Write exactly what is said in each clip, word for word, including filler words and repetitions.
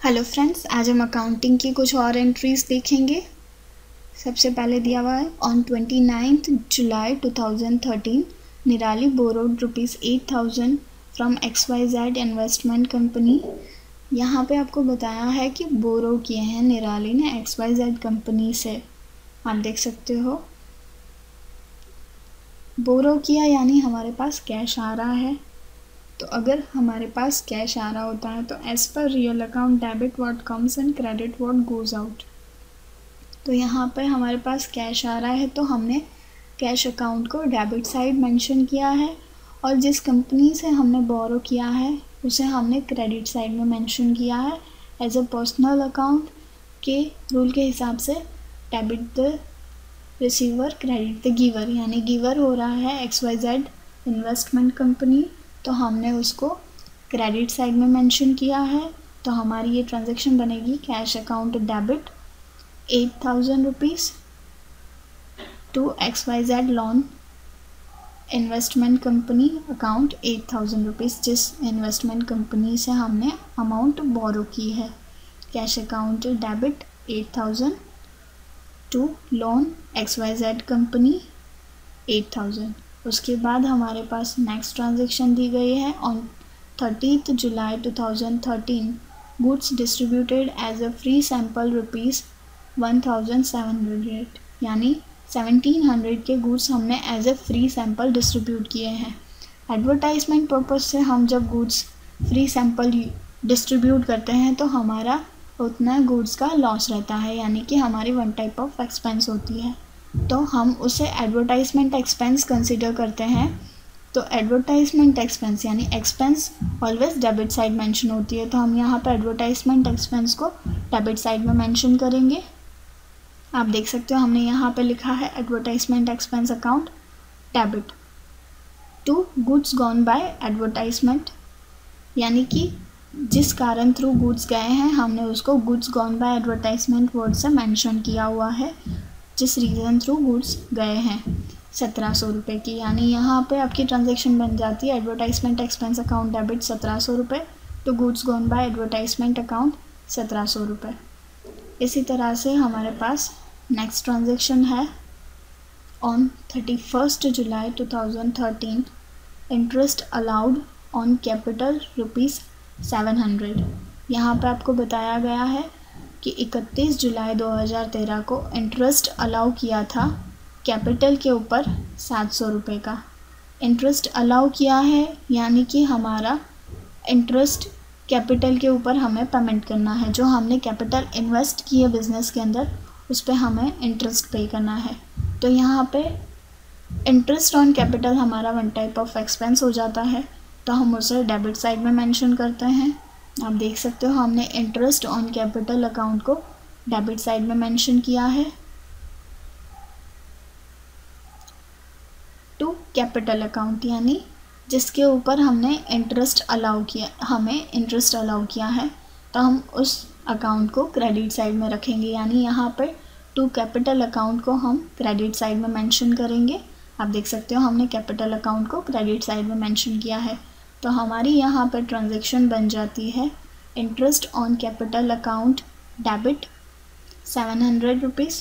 Hello friends, आज हम accounting की कुछ और एंट्रीज देखेंगे। सबसे पहले दिया हुआ है on twenty ninth July two thousand thirteen Nirali borrowed rupees eight thousand from X Y Z investment company. यहाँ पे आपको बताया है कि बोरो किए हैं निराली ने एक्स वाई जेड कंपनी से। आप देख सकते हो बोरो किया यानी हमारे पास कैश आ रहा है। तो अगर हमारे पास कैश आ रहा होता है तो as per real account debit what comes and credit what goes out. तो यहाँ पर हमारे पास कैश आ रहा है तो हमने कैश अकाउंट को डेबिट साइड मेंशन किया है, और जिस कंपनी से हमने बोरो किया है उसे हमने क्रेडिट साइड में मेंशन किया है एज अ पर्सनल अकाउंट के रूल के हिसाब से। Debit the receiver, credit the giver, यानी गिवर हो रहा है X Y Z investment company, तो हमने उसको क्रेडिट साइड में मेंशन किया है। तो हमारी ये ट्रांजैक्शन बनेगी cash account debit eight thousand rupees to X Y Z loan investment company account eight thousand rupees, जिस इन्वेस्टमेंट कंपनी से हमने अमाउंट बोरो की है। Cash account debit eight thousand to loan X Y Z company eight thousand. उसके बाद हमारे पास next transaction दी गई है on thirtieth July two thousand thirteen goods distributed as a free sample rupees one thousand seven hundred, यानी seventeen hundred के goods हमने as a free sample distribute किए हैं। एडवर्टाइजमेंट पर्पज़ से हम जब गुड्स फ्री सैम्पल डिस्ट्रीब्यूट करते हैं तो हमारा उतना गुड्स का लॉस रहता है, यानी कि हमारी वन टाइप ऑफ एक्सपेंस होती है, तो हम उसे एडवर्टाइजमेंट एक्सपेंस कंसिडर करते हैं। तो एडवर्टाइजमेंट एक्सपेंस यानी expense always debit side mention होती है, तो हम यहाँ पर एडवर्टाइजमेंट एक्सपेंस को डेबिट साइड में मेंशन करेंगे। आप देख सकते हो हमने यहाँ पे लिखा है advertisement expense account debit to goods gone by advertisement, यानी कि जिस कारण थ्रू गुड्स गए हैं हमने उसको goods gone by advertisement word से मेंशन किया हुआ है, जिस रीज़न थ्रू गुड्स गए हैं सत्रह सौ रुपये की, यानी यहाँ पे आपकी ट्रांजैक्शन बन जाती है एडवर्टाइजमेंट एक्सपेंस अकाउंट डेबिट सत्रह सौ रुपये to goods gone by advertisement account सत्रह सौ रुपये। इसी तरह से हमारे पास नेक्स्ट ट्रांजैक्शन है on thirty first July two thousand thirteen interest allowed on capital rupees seven hundred. यहाँ पर आपको बताया गया है कि इकतीस जुलाई दो हज़ार तेरह को इंटरेस्ट अलाउ किया था कैपिटल के ऊपर सात सौ रुपये का। इंटरेस्ट अलाउ किया है यानी कि हमारा इंटरेस्ट कैपिटल के ऊपर हमें पेमेंट करना है, जो हमने कैपिटल इन्वेस्ट की है बिज़नेस के अंदर उस पर हमें इंटरेस्ट पे करना है। तो यहाँ पे इंटरेस्ट ऑन कैपिटल हमारा वन टाइप ऑफ एक्सपेंस हो जाता है, तो हम उसे डेबिट साइड में मेंशन करते हैं। आप देख सकते हो हमने इंटरेस्ट ऑन कैपिटल अकाउंट को डेबिट साइड में मेंशन किया है टू कैपिटल अकाउंट, यानी जिसके ऊपर हमने इंटरेस्ट अलाउ किया हमें इंटरेस्ट अलाउ किया है, तो हम उस अकाउंट को क्रेडिट साइड में रखेंगे, यानी यहाँ पर टू कैपिटल अकाउंट को हम क्रेडिट साइड में मेंशन करेंगे। आप देख सकते हो हमने कैपिटल अकाउंट को क्रेडिट साइड में मेंशन किया है, तो हमारी यहाँ पर ट्रांजैक्शन बन जाती है interest on capital account debit seven hundred rupees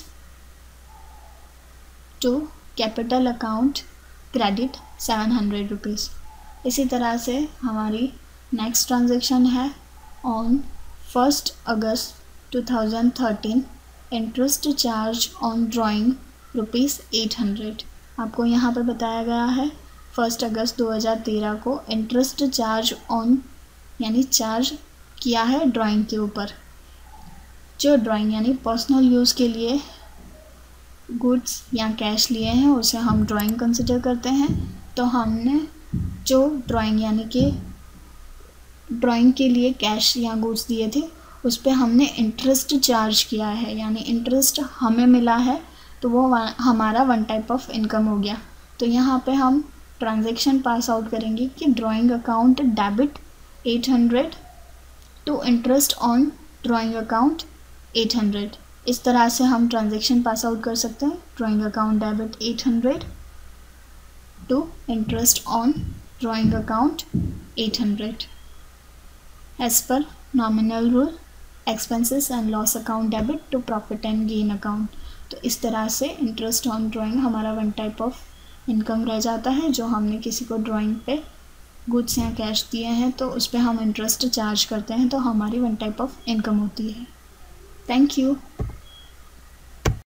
to capital account credit seven hundred rupees. इसी तरह से हमारी नेक्स्ट ट्रांजैक्शन है on first August two thousand thirteen interest charge on drawing rupees eight hundred. आपको यहाँ पर बताया गया है फर्स्ट अगस्त दो हज़ार तेरह को इंटरेस्ट चार्ज ऑन यानी चार्ज किया है ड्राइंग के ऊपर। जो ड्राइंग यानी पर्सनल यूज़ के लिए गुड्स या कैश लिए हैं उसे हम ड्राइंग कंसिडर करते हैं। तो हमने जो ड्राइंग यानी कि ड्राइंग के लिए कैश या गुड्स दिए थे उस पर हमने इंटरेस्ट चार्ज किया है, यानी इंटरेस्ट हमें मिला है, तो वो हमारा वन टाइप ऑफ इनकम हो गया। तो यहाँ पे हम ट्रांजैक्शन पास आउट करेंगे कि drawing account debit eight hundred to interest on drawing account eight hundred. इस तरह से हम ट्रांजैक्शन पास आउट कर सकते हैं। Drawing account debit eight hundred to interest on drawing account eight hundred as per nominal rule expenses and loss account debit to profit and gain account. तो इस तरह से इंटरेस्ट ऑन ड्राइंग हमारा one type of income रह जाता है। जो हमने किसी को ड्राइंग पे गुड्स या कैश दिए हैं तो उस पर हम इंटरेस्ट चार्ज करते हैं, तो हमारी वन टाइप ऑफ इनकम होती है। Thank you.